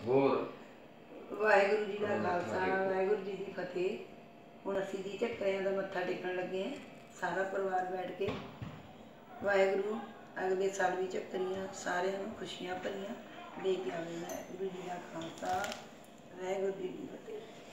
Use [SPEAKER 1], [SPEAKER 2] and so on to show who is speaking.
[SPEAKER 1] ਹੋਰ
[SPEAKER 2] वाहेगुरु जी का खालसा वाहेगुरु जी की फतेह। हुण असीं जी झक्करियां दा मत्था टेकण लगे हैं, सारा परिवार बैठ के। वाहेगुरु अगले साल भी झक्करियां सारिਆਂ ਨੂੰ खुशियां भरियां दे के आवे। वाहेगुरु जी का खालसा वाहेगुरु जी की फतेह।